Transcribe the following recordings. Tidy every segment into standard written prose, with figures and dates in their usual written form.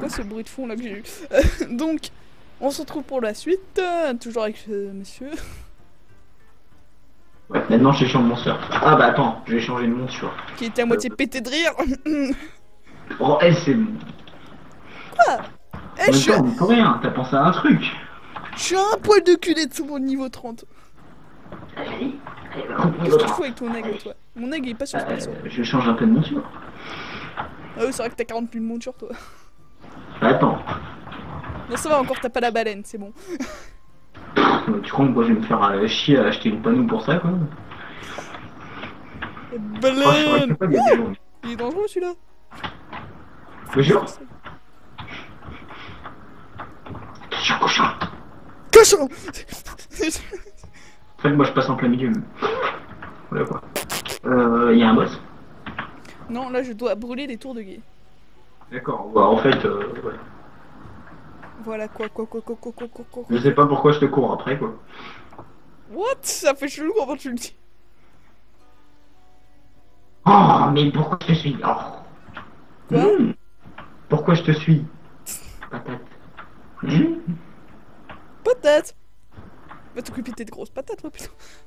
ce bruit de fond là que j'ai eu. Donc, on se retrouve pour la suite, toujours avec monsieur. Ouais, maintenant j'ai changé de monture. Ah bah attends, je vais changer de monture. Qui était à moitié pété de rire. Oh, elle c'est bon. Quoi? En Je même suis... temps, on n'y peut rien, t'as pensé à un truc. Je suis un poil de culé de mon niveau 30. Allez, Qu'est-ce que tu fous avec ton aigle, toi? Mon aigle il est pas sur ce perso. je change un peu de monture. Ah oui, c'est vrai que t'as 40 000 montures, toi. Bah attends, Non, ça va encore, t'as pas la baleine, c'est bon. tu crois que moi je vais me faire chier à acheter une panneau pour ça quoi? Oh, je serais Baleine! capable, il y a des jours. Il est dangereux celui-là. Le jure? Attention, cochon! Cochon! En fait, moi je passe en plein milieu. Voilà quoi. Il y a un boss? Non, là je dois brûler les tours de guet. D'accord, bah, en fait, ouais. Voilà quoi. Je sais pas pourquoi je te cours après quoi. What? Ça fait chelou quand tu le dis. Oh, mais pourquoi je te suis? Oh. Quoi? Pourquoi je te suis? Patate. Patate! Va t'occuper de tes grosses patates, toi, putain.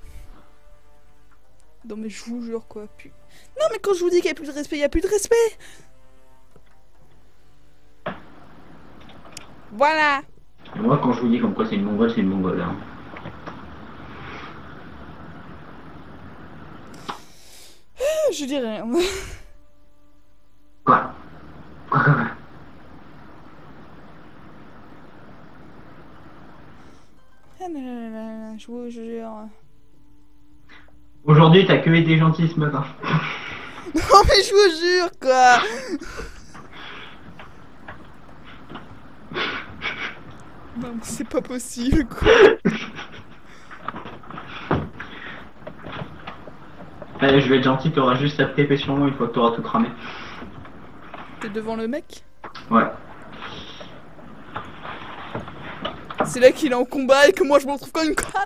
Non, mais je vous jure, quoi. Non, mais quand je vous dis qu'il y a plus de respect, il y a plus de respect! Voilà! Et moi, quand je vous dis comme quoi c'est une mongole, c'est une mongole. Hein. Je dis rien. Quoi? Quoi? Ah, non, je vous jure. Aujourd'hui, t'as que été gentil ce matin. Non, mais je vous jure, quoi! Non, mais c'est pas possible, quoi. Allez, je vais être gentil, t'auras juste à te taper sur moi une fois que t'auras tout cramé. T'es devant le mec? Ouais. C'est là qu'il est en combat et que moi je me retrouve comme une conne!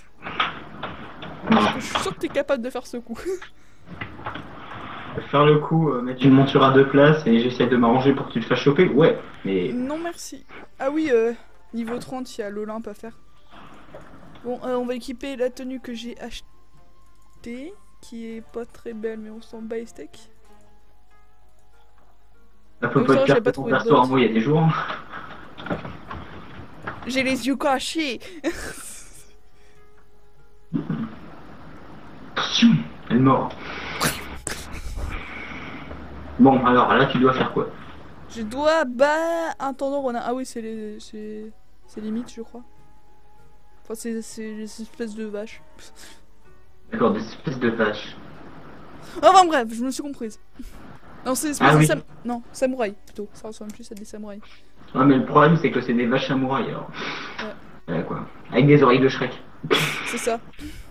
Non. Je suis sûr que t'es capable de faire ce coup. Faire le coup, mettre une monture à 2 places et j'essaie de m'arranger pour que tu te fasses choper. Ouais, mais. Non, merci. Ah oui, niveau 30, il y a l'Olympe à faire. Bon, on va équiper la tenue que j'ai achetée, qui est pas très belle, mais on s'en bat les steaks. Ça peut Oui, pas ça va, te j'avais faire pas ton trouvé de perso en bottes. moi il y a des jours. J'ai les yeux cachés. Attention, elle est morte. Bon, alors là, tu dois faire quoi? Je dois un tendon renard. Ah oui, c'est limite, je crois. Enfin, c'est les espèces de vaches. D'accord, des espèces de vaches. Enfin bref, je me suis comprise. Non, c'est espèces Ah de oui. Non, samouraï plutôt. Ça ressemble plus à des samouraïs. Ouais, mais le problème, c'est que c'est des vaches samouraïs alors. Ouais. Voilà quoi. Avec des oreilles de Shrek. C'est ça.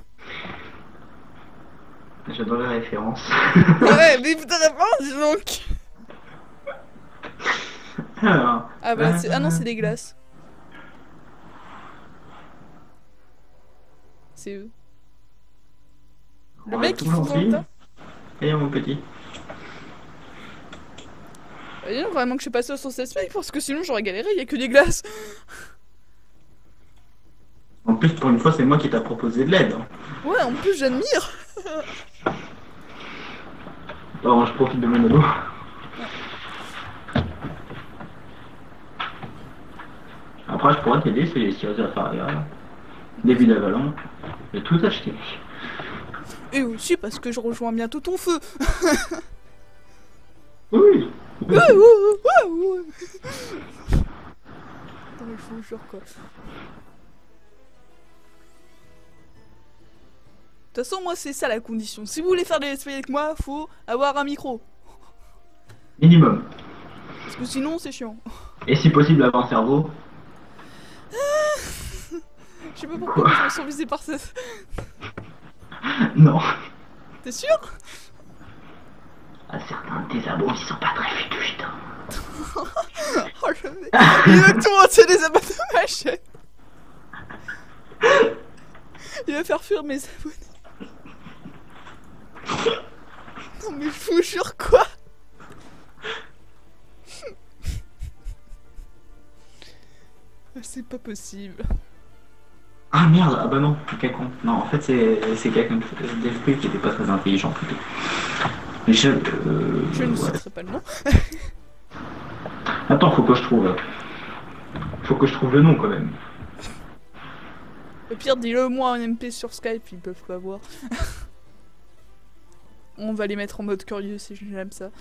J'adore les références. Ouais, mais putain, dis donc. Alors, Ah bah, ah non, c'est des glaces. C'est eux. Le mec qui fout dans le tas. Et mon petit. Il faut vraiment que je passe sur cette spec parce que sinon j'aurais galéré, il y a que des glaces. En plus, pour une fois, c'est moi qui t'a proposé de l'aide. Ouais, en plus j'admire. Alors, je profite de mon ado. Après, je pourrais t'aider, c'est si tu as affaires derrière. Début d'avalant. J'ai tout acheté. Et aussi parce que je rejoins bientôt ton feu. Oui. Non, mais je vous jure quoi. De toute façon, moi c'est ça la condition. Si vous voulez faire des let's play avec moi, faut avoir un micro. Minimum. Parce que sinon c'est chiant. Et si possible, avoir un cerveau. Je sais pas pourquoi je me sens visée par ça. Non. T'es sûr? À certains de tes abos, ils sont pas très futuristes. Oh le mec. Il veut que tout le monde se des abats de ma chaîne. Il va faire fuir mes abonnés. Non mais je vous jure quoi. C'est pas possible. Ah merde, ah bah non, quel con. Non, en fait, c'est quelqu'un d'esprit qui était pas très intelligent plutôt. Mais Je ne ouais. citerai pas le nom. Attends, faut que je trouve. Faut que je trouve le nom quand même. Au pire, dis-le moi en MP sur Skype, ils peuvent pas voir. On va les mettre en mode curieux si j'aime ça.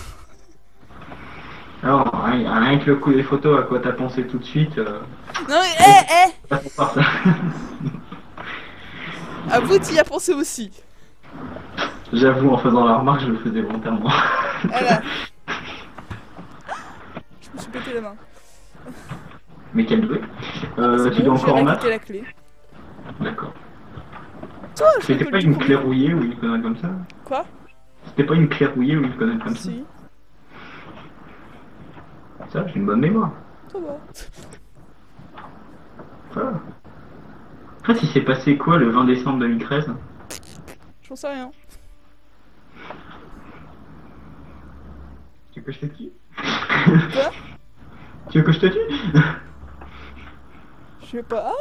Alors, rien que le coup des photos, à quoi t'as pensé tout de suite. Non mais, Pas trop par ça. à vous t'y as pensé aussi. J'avoue, en faisant la remarque, je le faisais volontairement. Voilà. Je me suis pété la main. Mais quel bruit. C'est Tu bon, dois j'ai encore en récolté mettre. la clé. D'accord. Toi, je C'était récolte pas du une bruit. clé rouillée ou une connerie comme ça? Quoi? C'était pas une clé rouillée ou une connerie comme ça? Si, Ça, j'ai une bonne mémoire. ça va. Ça va. En fait, il s'est passé quoi le 20 décembre 2013? J'en sais rien. Tu veux que je te tue? Quoi? Tu veux que je te tue? Je sais pas.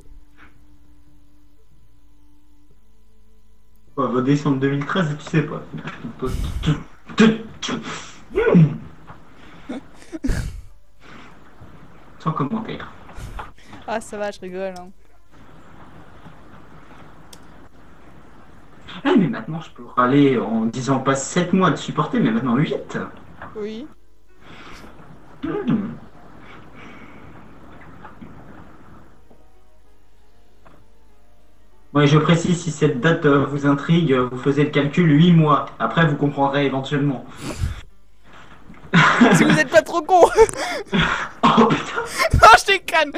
Ouais, 20 décembre 2013, tu sais pas. Sans commentaire. Ah, ça va, je rigole. Hein. Ah, mais maintenant je peux râler en disant pas 7 mois de supporter, mais maintenant 8. Oui. Ouais, je précise, si cette date vous intrigue, vous faisiez le calcul 8 mois. Après, vous comprendrez éventuellement. Si vous êtes pas trop con. Oh putain! Non, je déconne.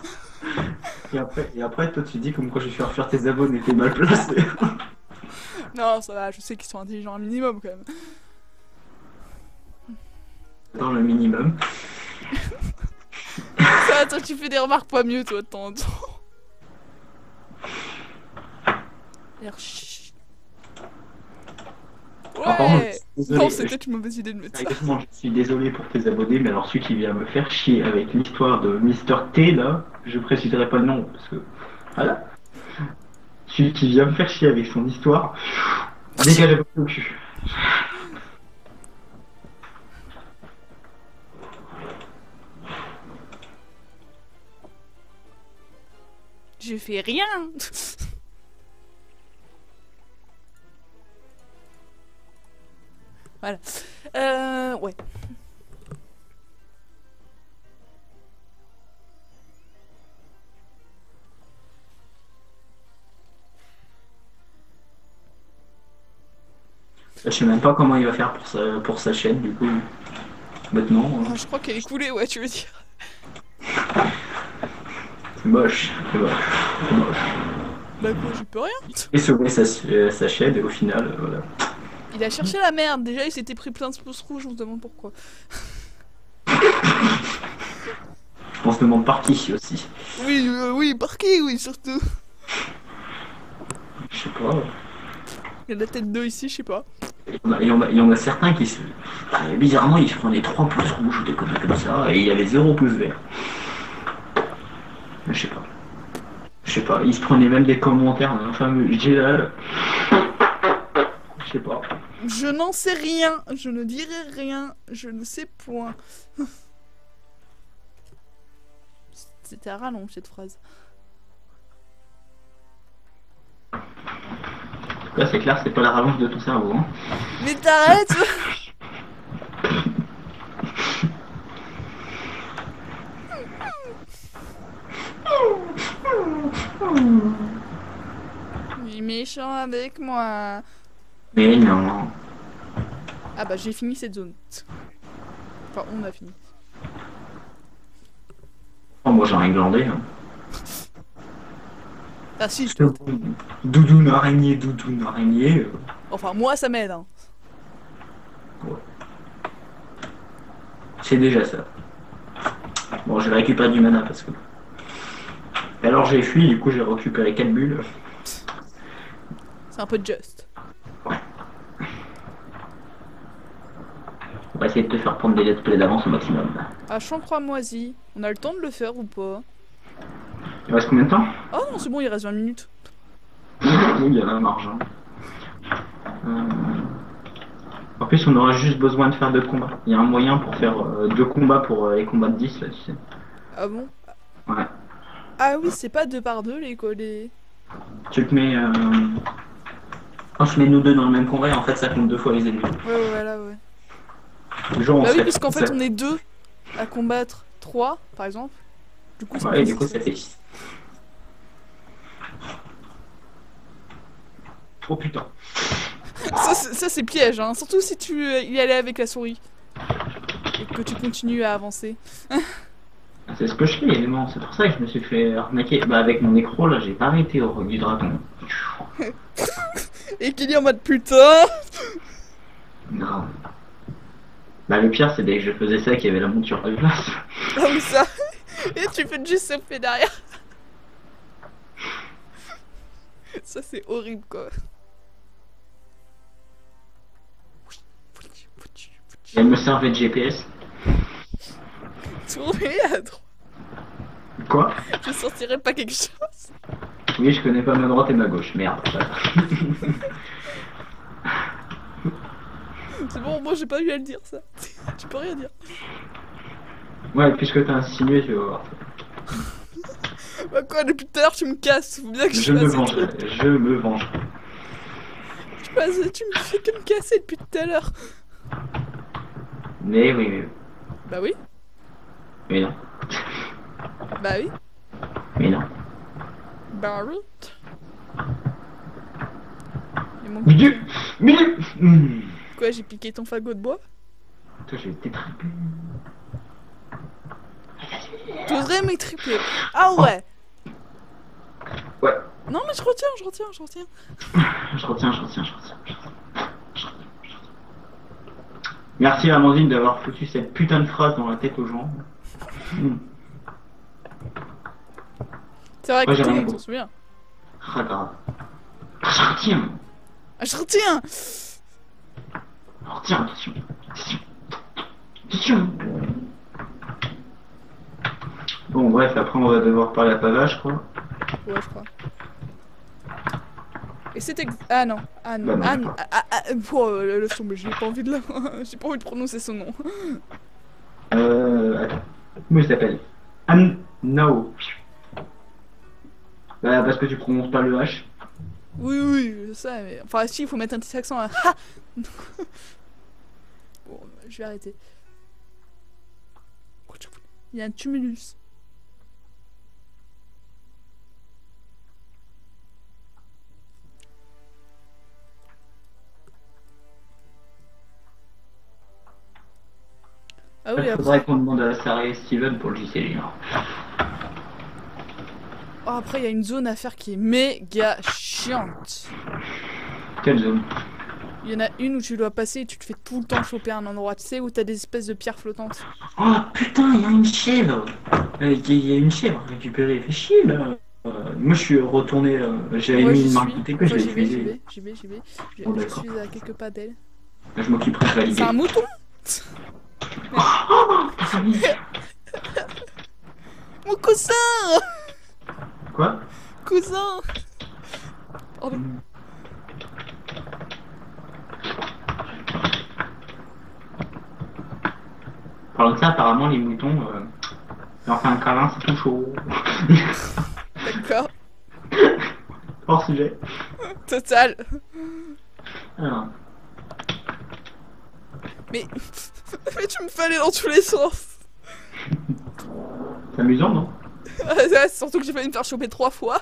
Et après, toi, tu dis comme quoi je vais faire fuir tes abonnés, t'es mal placé. Non, ça va, je sais qu'ils sont intelligents un minimum quand même. Dans le minimum. Ça va, toi, tu fais des remarques pas mieux, toi, de temps en temps. D'ailleurs, chut. Ah, pardon, Ouais. désolé, Non, c'est peut-être une mauvaise idée de mettre ça. Sérieusement, je suis désolé pour tes abonnés, mais alors celui qui vient me faire chier avec l'histoire de Mister T, là, je préciserai pas le nom, parce que... Voilà. Celui qui vient me faire chier avec son histoire, dégagez-vous le cul. Je fais rien. Voilà. Ouais. Je sais même pas comment il va faire pour sa chaîne, du coup. Maintenant, Ah, je crois qu'elle est coulée, ouais, tu veux dire. c'est moche, c'est moche, c'est moche. Bah quoi, j'y peux rien. Et sauver sa chaîne, et au final, voilà. Il a cherché la merde. Déjà, il s'était pris plein de pouces rouges, on se demande pourquoi. On se demande par qui aussi. Oui, oui, par qui, oui, surtout. Je sais pas. Il y a la tête d'eux ici, je sais pas. Il y en a certains qui se... Bizarrement, ils se prenaient 3 pouces rouges ou des conneries comme ça, et il y avait 0 pouce vert. Je sais pas. Je sais pas, ils se prenaient même des commentaires d'un fameux Gélal. Je sais pas. Je n'en sais rien. Je ne dirai rien. Je ne sais point. C'était à rallonge cette phrase. Là, c'est clair, c'est pas la rallonge de ton cerveau. Hein. Mais t'arrêtes. Il est méchant avec moi. Mais non. Ah bah j'ai fini cette zone. Enfin on a fini. Oh, moi, j'ai rien glandé. Hein. Ah si. Doudoune araignée, doudoune araignée. Enfin moi ça m'aide. Hein. Ouais. C'est déjà ça. Bon, j'ai récupéré du mana parce que... Et alors j'ai fui, du coup j'ai récupéré 4 bulles. C'est un peu juste. Ouais, essayer de te faire prendre des let's play d'avance au maximum. Ah, Chancroix moisi. On a le temps de le faire ou pas? Il reste combien de temps? Oh non, c'est bon, il reste 20 minutes. Oui, il y a la marge. Hein. En plus, on aura juste besoin de faire 2 combats. Il y a un moyen pour faire 2 combats pour les combats de 10, là, tu sais. Ah bon? Ouais. Ah oui, c'est pas 2 par 2 les collés. Tu te mets... On se met nous deux dans le même combat et en fait, ça compte 2 fois les ennemis. Ouais, voilà, ouais. Genre, Bah oui, puisqu'en fait, on est 2 à combattre 3, par exemple. Du coup, ça ouais, fait du coup, 6. ça fait 6. Oh putain. Ça c'est piège, hein. Surtout si tu y allais avec la souris. Et que tu continues à avancer. C'est ce que je fais, évidemment. C'est pour ça que je me suis fait arnaquer. Bah, avec mon écro, là, j'ai pas arrêté au roc du dragon. Et qu'il y en mode putain. Grave. Bah, le pire, c'est dès que je faisais ça qu'il y avait la monture de place. Ah oui, ça. Et tu fais juste sauter derrière. Ça c'est horrible, quoi. Et elle me servait de GPS. Tourner à droite. Quoi? Je sortirais pas quelque chose. Oui, je connais pas ma droite et ma gauche. Merde. C'est bon, moi j'ai pas eu à le dire, ça. Tu peux rien dire. Ouais, puisque t'as insinué, tu vas voir. Bah quoi, depuis tout à l'heure tu me casses. Faut bien que Je me vengerai. Je me vengerai. Tu me fais que me casser depuis tout à l'heure. Mais oui, mais... Bah oui. Mais non. Bah oui. Mais non. Bah oui. Et mon... Milieu. Quoi, j'ai piqué ton fagot de bois? Toi, je vais t'étriper. T'oserais m'étriper? Ah ouais. Ouais. Non mais je retiens. Je retiens. Merci Amandine d'avoir foutu cette putain de phrase dans la tête aux gens. C'est vrai Ouais, que j'ai tout le rien monde s'en compris. souvient. Ah, grave. Je retiens. Ah, je retiens. Retiens, attention. Bon, bref, après on va devoir parler à Pavage, je crois. Ouais, je crois. Et c'était... Ah non. Ah non. Bah non, Oh, laisse tomber, j'ai pas envie de j'ai pas envie de prononcer son nom. Attends. Comment il s'appelle? No. Bah, parce que tu prononces pas le H. Oui, je sais, mais... Enfin, si, il faut mettre un petit accent à... Ha. Bon, je vais arrêter. Il y a un tumulus. Ah oui, Il après... faudrait qu'on demande à Sarah et Steven pour le JC Junior. Oh, après, il y a une zone à faire qui est méga chiante. Quelle zone? Il y en a une où tu dois passer et tu te fais tout le temps choper un endroit, tu sais, où t'as des espèces de pierres flottantes. Oh putain, il y a une chèvre. Il y a une chèvre récupérée. Fait chier là. Moi je suis retourné. J'avais mis une main côté que je l'ai utilisée. J'y vais. Oh, Je d'accord. suis à quelques pas d'elle. Je m'occuperai de valider. C'est un mouton. Mon cousin. Quoi? Cousin. Pardon. Parlant de ça, apparemment les moutons, leur faire un câlin c'est tout chaud. D'accord. Hors sujet. Total. Alors. Mais tu me fallais dans tous les sens. C'est amusant, non? Surtout que j'ai failli me faire choper 3 fois.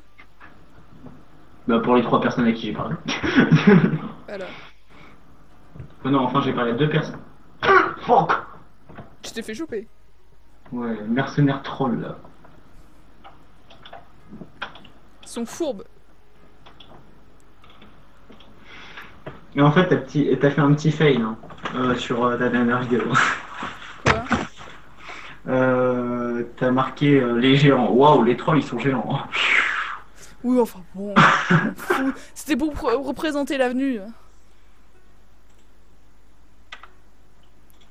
Bah pour les 3 personnes à qui j'ai parlé. Voilà. Oh non, enfin j'ai parlé à 2 personnes. Fuck. Tu t'es fait choper. Ouais, mercenaire troll là. Ils sont fourbes. Et en fait, t'as fait un petit fail hein, sur ta dernière vidéo. Quoi? T'as marqué les géants. Waouh, les trolls ils sont géants. Oui, enfin bon. C'était pour représenter l'avenue.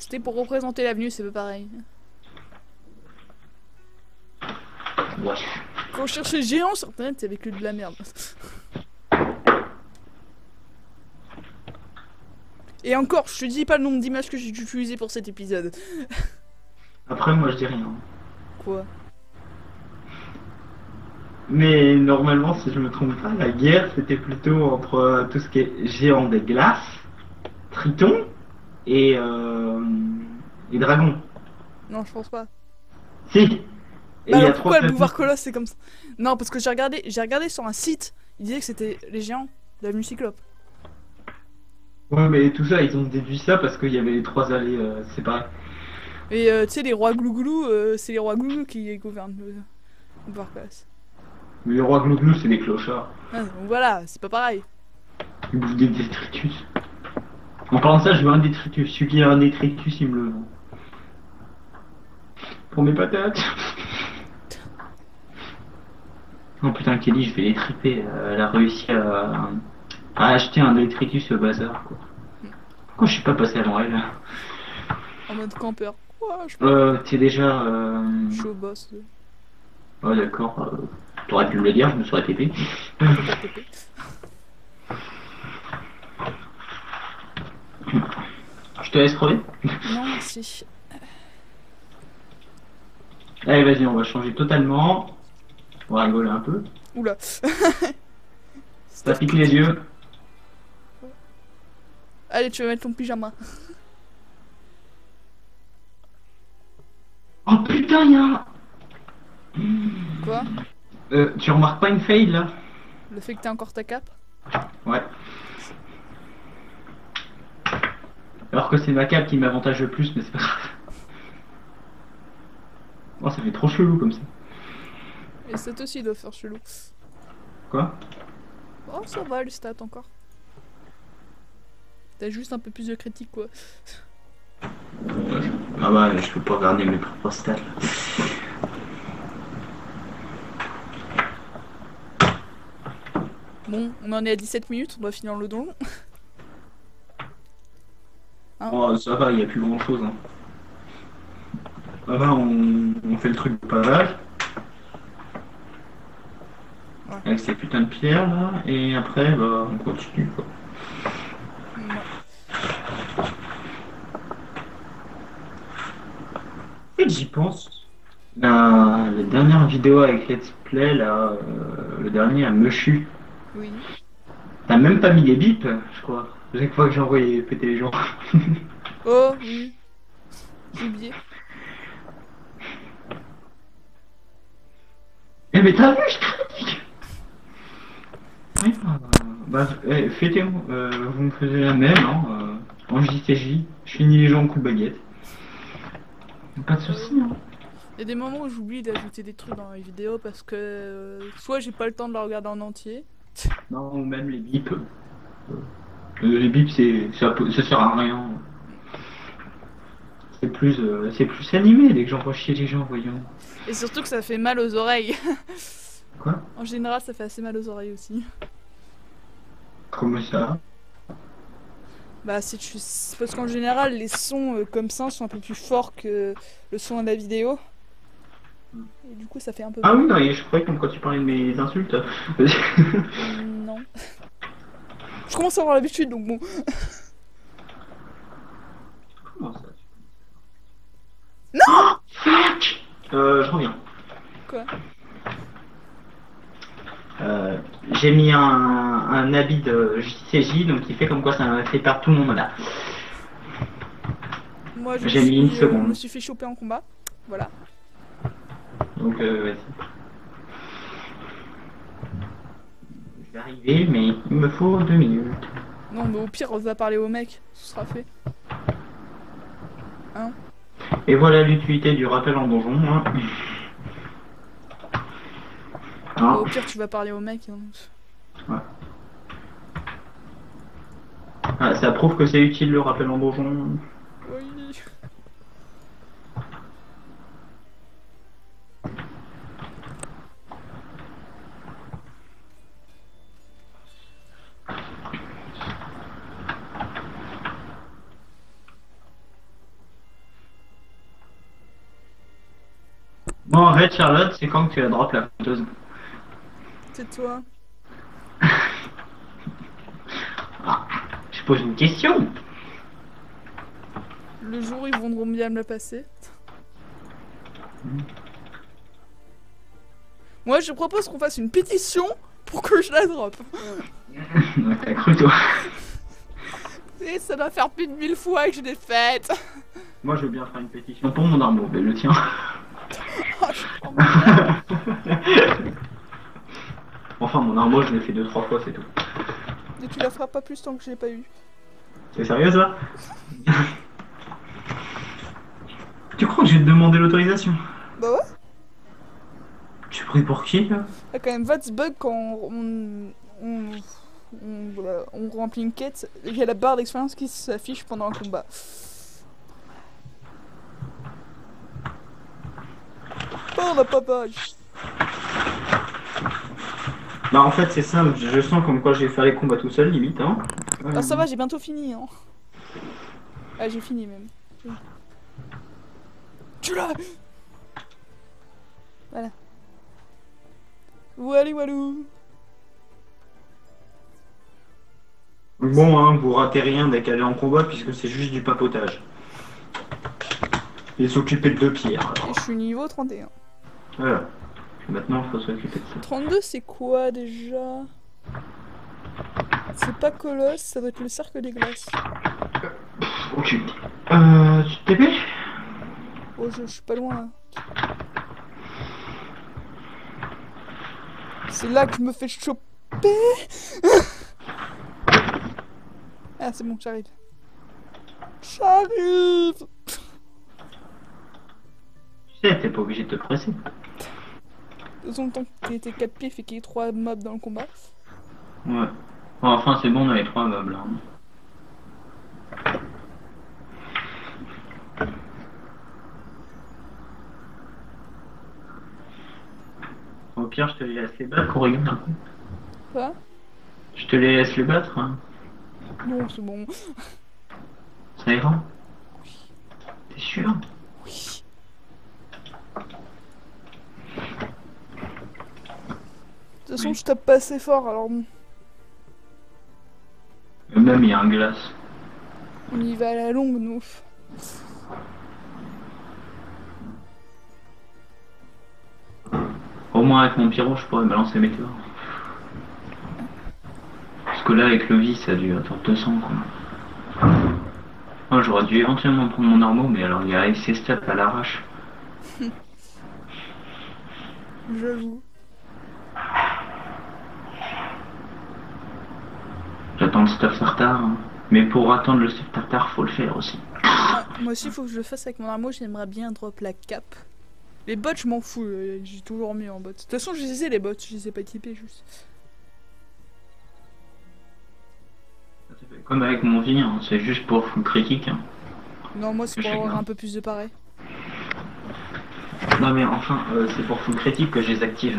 C'était pour représenter l'avenue, c'est pas pareil. Ouais. Quand on cherchait géant sur internet, c'est avec que de la merde. Et encore, je te dis pas le nombre d'images que j'ai utilisées pour cet épisode. Après, moi, je dis rien. Quoi? Mais normalement, si je me trompe pas, la guerre, c'était plutôt entre tout ce qui est géant des glaces, triton et dragon. Non, je pense pas. Si. Et Bah il y alors a trois pourquoi le familles. pouvoir colosse c'est comme ça? Non, parce que j'ai regardé sur un site, il disait que c'était les géants de l'avenue Cyclope. Ouais, mais tout ça, ils ont déduit ça parce qu'il y avait les trois allées séparées. Et tu sais, les rois glouglou, c'est les rois glouglou qui gouvernent le pouvoir colosse. Mais les rois glouglou, c'est des clochards. Ah, donc voilà, c'est pas pareil. Ils bouffent des détritus. En parlant de ça, je veux un détritus. Celui qui a un détritus, il me le vend. Pour mes patates. Oh putain, Kelly, je vais les triper. Elle a réussi à acheter un détritus au bazar, quoi. Pourquoi je suis pas passé avant elle? En mode campeur. Ouah, T'es déjà. je suis au boss. Oh, d'accord. T'aurais pu me le dire, je me serais TP. Faut pas TP. Je te laisse crever. Non, merci. Allez, vas-y, on va changer totalement. On va rigoler un peu. Oula. Ça pique les yeux. Allez, tu vas mettre ton pyjama. Oh putain, y'a un. Quoi? Tu remarques pas une fade là? Le fait que t'aies encore ta cape? Ouais. Alors que c'est ma cape qui m'avantage le plus, mais c'est pas grave. Oh, ça fait trop chelou comme ça. Et ça aussi doit faire chelou. Quoi? Oh, ça va, les stats encore. T'as juste un peu plus de critique, quoi. Ah ouais, je peux pas regarder mes propres stats là. Bon, on en est à 17 minutes, on doit finir le donjon. Hein? Oh, ça va, il y a plus grand chose. Hein. Ça va, on fait le truc de pavage. Ouais. Avec ces putains de pierres là, et après, bah, on continue quoi. Ouais. Et j'y pense. La dernière vidéo avec Let's Play, là, le dernier à Mushu. Oui. T'as même pas mis les bips, je crois. Chaque fois que j'ai envoyé péter les gens. Oh, oui. J'ai oublié. Eh mais t'as vu, je critique. Oui, bah, fêtez-moi, vous me faisiez la même, hein, en JTJ. Je finis les gens au coup de baguette. Pas de soucis, hein. Il y a des moments où j'oublie d'ajouter des trucs dans les vidéos parce que soit j'ai pas le temps de la regarder en entier. Non, ou même les bips. Les bips, ça sert à rien. C'est plus animé dès que j'envoie chier les gens, voyons. Et surtout que ça fait mal aux oreilles. Quoi? En général, ça fait assez mal aux oreilles aussi. Comment ça? Bah, si tu... parce qu'en général, les sons comme ça sont un peu plus forts que le son de la vidéo. Et du coup, ça fait un peu Ah mal. oui, non, et je croyais comme quand tu parlais de mes insultes. Non. Je commence à avoir l'habitude, donc bon. Comment ça? Non! Fuck! Je reviens. Quoi? J'ai mis un habit de JCJ, donc il fait comme quoi ça m'a fait perdre tout mon mana. Moi, J'ai mis une seconde. je me suis fait choper en combat. Voilà. Donc vas-y. Je vais arriver, mais il me faut 2 minutes. Non, mais au pire, on va parler au mec. Ce sera fait. Hein? Et voilà l'utilité du rappel en donjon. Hein. Au pire, tu vas parler au mec. Hein. Ouais. Ah, ça prouve que c'est utile le rappel en donjon. Oui. Bon, Red Charlotte, c'est quand que tu la drop la conteuse? C'est toi. Ah, je pose une question. Le jour où ils voudront bien me la passer. Moi, je propose qu'on fasse une pétition pour que je la drop. T'as cru toi? Et ça doit faire plus de 1000 fois que je l'ai faite. Moi, je veux bien faire une pétition pour mon arme, mais le tien. Oh, je prends mon Enfin, mon arme, je l'ai fait 2-3 fois, c'est tout. Et tu la feras pas plus tant que je l'ai pas eu. C'est sérieux ça? Tu crois que j'ai demandé l'autorisation? Bah ouais. Tu es pris pour qui là? Il y a quand même 20 bugs quand on remplit une quête. Il y a la barre d'expérience qui s'affiche pendant un combat. Oh, la papage. Bah en fait c'est simple, je sens comme quoi je vais faire les combats tout seul limite hein. Ah, ça va, j'ai bientôt fini. Hein. Ah, j'ai fini même. Tu l'as. Voilà. Walou walou. Bon hein, vous ratez rien dès qu'elle est en combat puisque c'est juste du papotage. Et s'occuper de 2 pierres. Et je suis niveau 31. Voilà. Maintenant il faut s'occuper de ça. 32 c'est quoi déjà? C'est pas Colosse, ça doit être le cercle des glaces. Ok. Tu te TP? Oh, je suis pas loin là. C'est là que je me fais choper. Ah, c'est bon, j'arrive. J'arrive. Tu sais, t'es pas obligé de te presser. De toute façon, le temps que t'es 4 pieds, fait qu'il y ait 3 mobs dans le combat. Ouais. Bon, enfin c'est bon, on a les 3 meubles là. Au pire, je te laisse les battre, Corrigan. Quoi? Je te laisse les battre. Hein. Non, c'est bon. Ça ira? T'es sûr? Oui. De toute façon, je tape pas assez fort, alors bon. Même il y a un glace. On y va à la longue, nous. Au moins avec mon pyro, je pourrais balancer mes tours. Parce que là, avec le vis, ça a dû attendre 200 quoi. Oh, j'aurais dû éventuellement prendre mon armeau, mais alors il y a ces steps à l'arrache. J'avoue. J'attends le stuff tartare. Hein. Mais pour attendre le stuff tartare, faut le faire aussi. Ah, moi aussi, faut que je le fasse avec mon armeau. J'aimerais bien drop la cape. Les bots, je m'en fous. J'ai toujours mis en bots. De toute façon, je les ai les bots. Je les ai pas équipés juste. Comme avec mon vie, hein. C'est juste pour full critique. Hein. Non, moi, c'est pour avoir un peu plus de pareil. Non mais enfin, c'est pour full critique que je les active.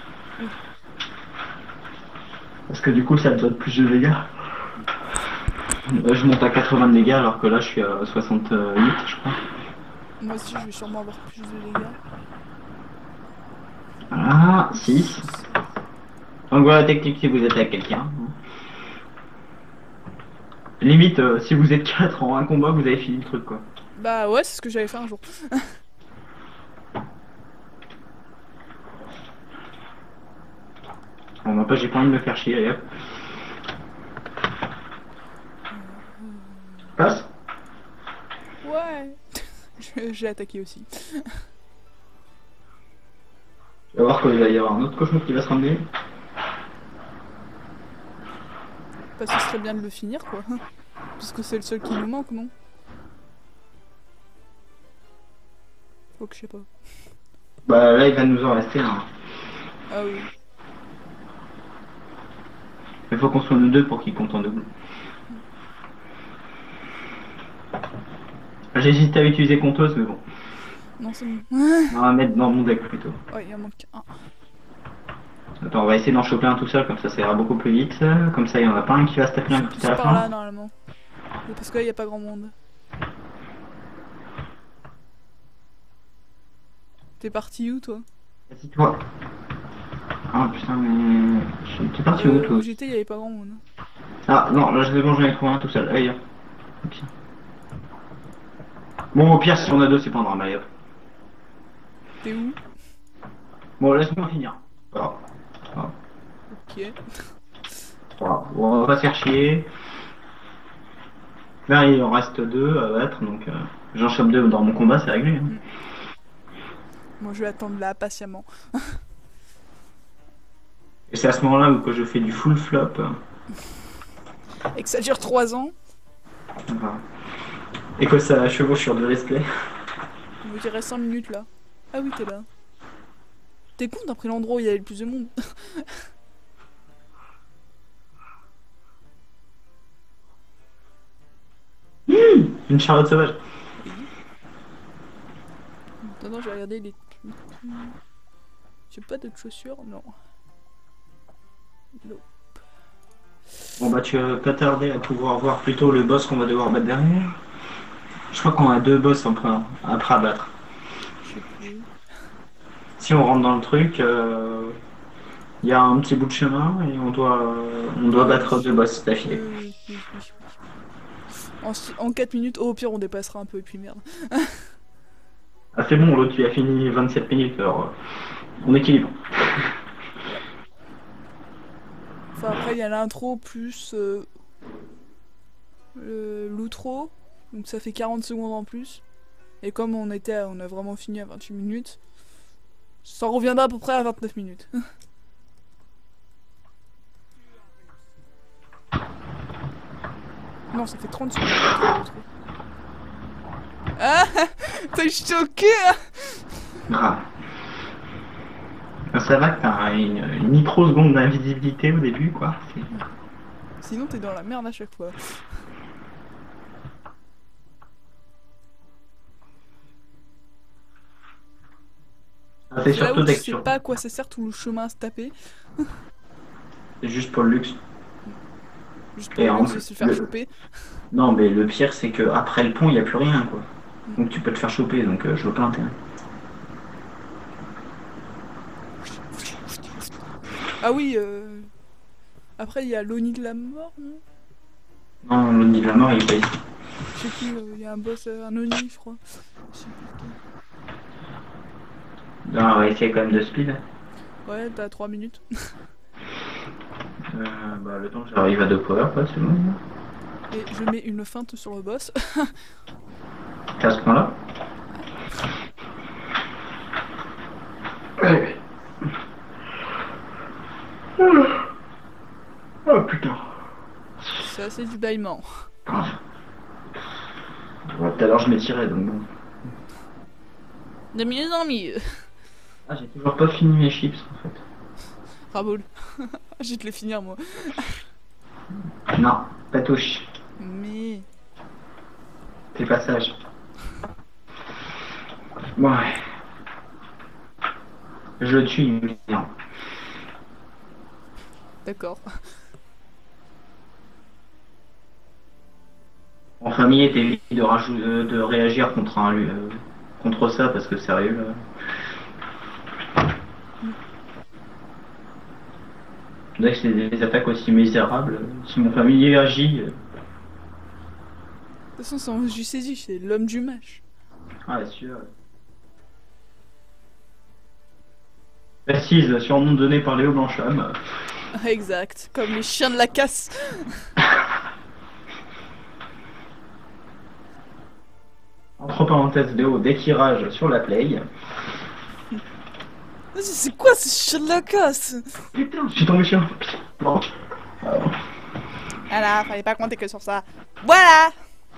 Parce que du coup, ça me donne plus de dégâts. Je monte à 80 de dégâts alors que là, je suis à 68, je crois. Moi aussi, je vais sûrement avoir plus de dégâts. Voilà, 6. Donc voilà la technique si vous êtes avec quelqu'un. Limite, si vous êtes 4 en un combat, vous avez fini le truc quoi. Bah ouais, c'est ce que j'avais fait un jour. Bon, n'empêche, j'ai pas envie de me faire chier, allez hop. Passe. Ouais. J'ai attaqué aussi. Tu vas voir qu'il va y avoir un autre cochon qui va se ramener. Parce que ce serait bien de le finir, quoi. Parce que c'est le seul qui nous manque, non? Faut que je sais pas. Bah là, il va nous en rester un. Ah oui. Il faut qu'on soit nous deux pour qu'il compte en double. J'hésite à utiliser compteuse, mais bon. Non, c'est bon. On va mettre dans mon deck plutôt. Ouais, il en manque un. Attends, on va essayer d'en choper un tout seul, comme ça ira beaucoup plus vite. Comme ça, il y en a pas un qui va se taper un coup à la par là, fin. normalement. Parce que là, il n'y a pas grand monde. T'es parti où toi? Assis-toi. Ah putain, mais. T'es parti où toi? Où j'étais, il y avait pas grand monde. Ah non, là je vais manger avec moi tout seul. Allez, hop. Ok. Bon, au pire, si on a deux, c'est pas un drame. Allez, hop. T'es où? Bon, laisse-moi finir. Voilà. Voilà. Ok. Voilà. Bon, on va pas se faire chier. Là, il en reste deux à battre, donc j'en chope deux dans mon combat, c'est réglé. Hein. Moi je vais attendre là patiemment. Et c'est à ce moment-là où que je fais du full flop. Et que ça dure 3 ans. Voilà. Et que ça chevauche sur de let's play. On me dirait 5 minutes là. Ah oui, t'es là. T'es con, t'as pris l'endroit où il y avait le plus de monde. Une charlotte sauvage. Oui. Attends, je vais regarder les tweets. J'ai pas d'autres chaussures? Non. Non. Bon bah tu vas pas tarder à pouvoir voir plutôt le boss qu'on va devoir battre derrière. Je crois qu'on a deux boss après à battre. Je sais plus. Si on rentre dans le truc, il y a un petit bout de chemin et on doit battre deux boss d'affilée. Oui. En 4 minutes, au pire on dépassera un peu et puis merde. Ah c'est bon, l'autre il a fini 27 minutes, alors on équilibre. Enfin après il y a l'intro plus l'outro. Donc ça fait 40 secondes en plus. Et comme on a vraiment fini à 28 minutes, ça reviendra à peu près à 29 minutes. Non, ça fait 30 secondes. Ah, t'es choqué hein. Grave. Ça va que t'as une microseconde d'invisibilité au début, quoi. Sinon t'es dans la merde à chaque fois. C'est C'est là surtout où tu dès que sais pas à quoi ça sert tout le chemin à se taper. C'est juste pour le luxe. Juste pour Et le en luxe de plus, se faire choper. non, mais le pire, c'est que après le pont, il n'y a plus rien, quoi. Donc tu peux te faire choper, donc je vois pas l'intérêt. Ah oui, après il y a l'Oni de la mort, non? Non, l'autre de la mort, il est pas ici. Je sais plus, il y a un boss, un Oni je crois. Je sais plus lequel. Là, on va essayer quand même de speed. Ouais, t'as 3 minutes. Bah, le temps que j'arrive à 2 power, quoi, c'est bon. Et je mets une feinte sur le boss. T'es à ce point-là. Ouais. Oh putain. C'est assez du bâillement. Ouais, tout à l'heure, je m'étirais, donc bon. De mieux en mieux. Ah, j'ai toujours pas fini mes chips, en fait. Raboul. Je vais te les finir moi. Non, pas touche. Mais... T'es pas sage. Ouais. Je le tue immédiatement. D'accord. En famille, t'évites de réagir contre ça, parce que sérieux, là. Dès que c'est des attaques aussi misérables, si mon familier agit. De toute façon, c'est en JCJ, c'est l'homme du match. Ah, celui-là. Précise, surnom donné par Léo Blancham. Exact, comme les chiens de la casse. Entre parenthèses, Léo, dès qu'il rage sur la play. C'est quoi ces chiens de la casse? Putain, je suis tombé sur un. Bon. Voilà, fallait pas compter que sur ça. Voilà.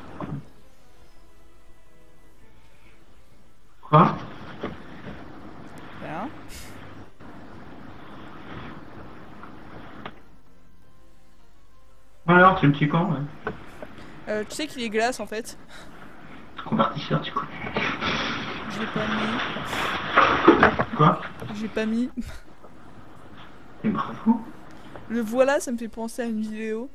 Quoi? Bien. Alors, tu me tues quand? Ouais. Tu sais qu'il est glace en fait. Convertisseur, tu connais. Je l'ai pas mis. Quoi? J'ai pas mis. Et bravo. Le voilà, ça me fait penser à une vidéo.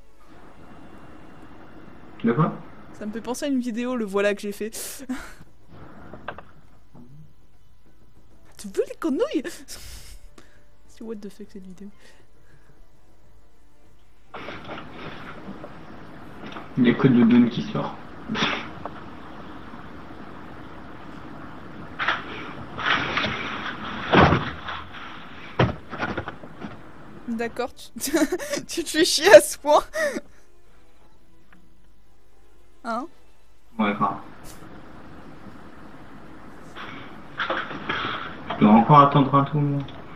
De quoi? Ça me fait penser à une vidéo, le voilà que j'ai fait. Tu veux les conouilles? C'est what the fuck cette vidéo? Il y a que de Dune qui sort. D'accord, tu te fais chier à ce point. Hein? Ouais, grave. Je dois encore attendre un tour.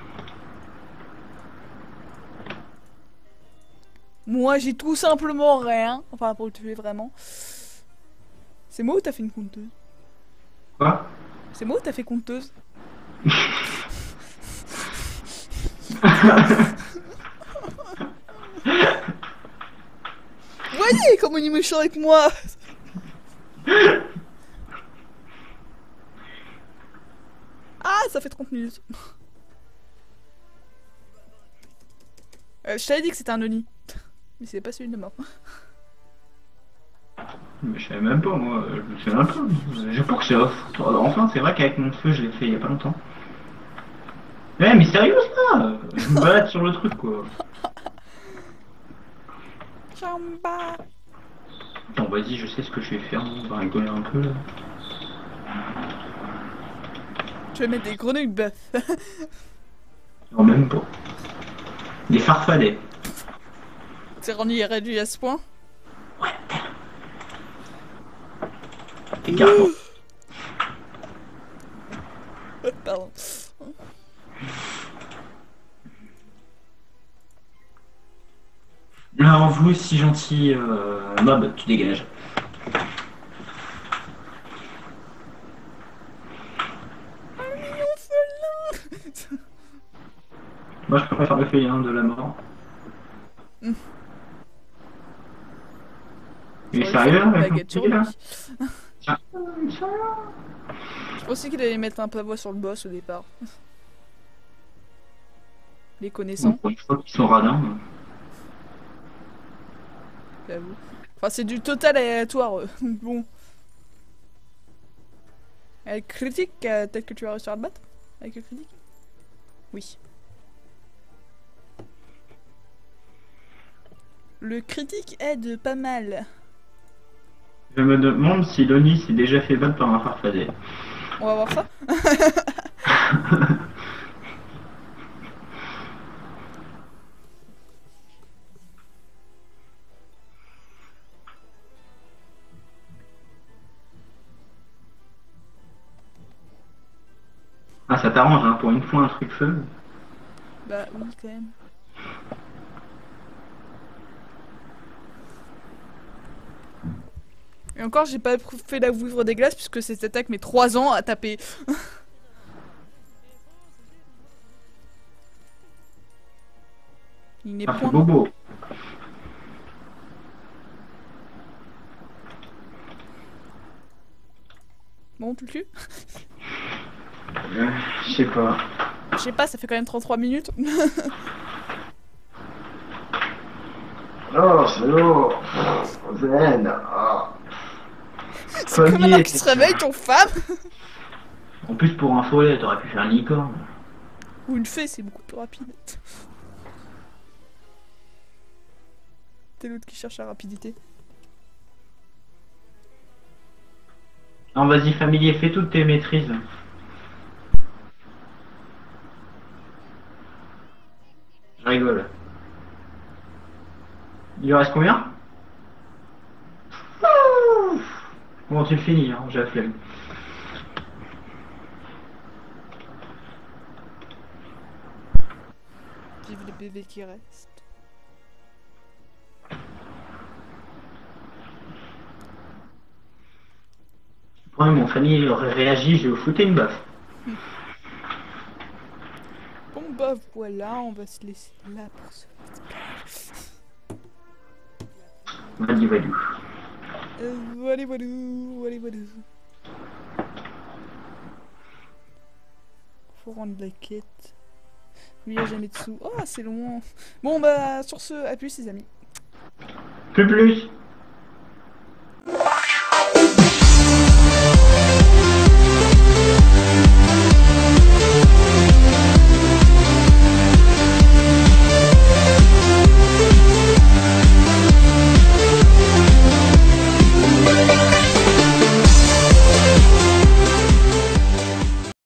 Moi j'ai tout simplement rien. Enfin pour le tuer vraiment. C'est moi ou t'as fait une conteuse? Quoi? C'est moi ou t'as fait conteuse? Voyez comment il est méchant avec moi. Ah, ça fait 30 minutes. Je t'avais dit que c'était un Oni. Mais c'est pas celui de mort. Mais je savais même pas, moi. Je me souviens pas. Je pense que c'est off. Enfin, c'est vrai qu'avec mon feu, je l'ai fait il y a pas longtemps. Ouais, mais sérieux, ça? Je me balade sur le truc, quoi. Chamba. Bon, vas-y, je sais ce que je vais faire. On va rigoler un peu, là. Je vais mettre des grenouilles bœuf. Non, même pas. Des farfadets. C'est rendu réduit à ce point. Des cartons. Pardon. Alors, vous, si gentil, mob, tu dégages. Moi, je préfère le félin de la mort. Mm. Il est J'aurais sérieux, fait une là, baguette sur là? lui. Je pensais qu'il allait mettre un pavois sur le boss au départ. Les connaissants, Bon, je crois qu'ils sont radins. j'avoue. Enfin, c'est du total aléatoire. Bon. Avec critique, peut-être que tu vas réussir à le battre? Avec le critique? Oui. Le critique aide pas mal. Je me demande si Loni s'est déjà fait battre par un farfadet. On va voir ça. Ah, ça t'arrange, hein, pour une fois un truc feu. Bah oui, quand même. Et encore, j'ai pas fait la vouivre des glaces puisque cette attaque met 3 ans à taper. Il n'est Ah, point c'est bobo. Bon, tu le tues? Je sais pas. Je sais pas, ça fait quand même 33 minutes. Oh, c'est lourd. Zen. C'est comme maintenant qu'il se réveille, ton femme. En plus, pour un follet, t'aurais pu faire une licorne. Ou une fée, c'est beaucoup plus rapide. T'es l'autre qui cherche la rapidité. Non, vas-y, familier, fais toutes tes maîtrises. Je rigole. Il lui reste combien? Bon, tu le finis, hein, j'ai la flemme. Vive les bébés qui restent. Ouais, mon familier aurait réagi, je vais vous foutre une baffe. Bon bah voilà, on va se laisser là pour ce Vas-y, vas-y. Allez, voilou, allez, voilou. Faut rendre la quête. Lui, il a jamais de sous. Oh, c'est loin. Bon, bah, sur ce, à plus, les amis. Plus.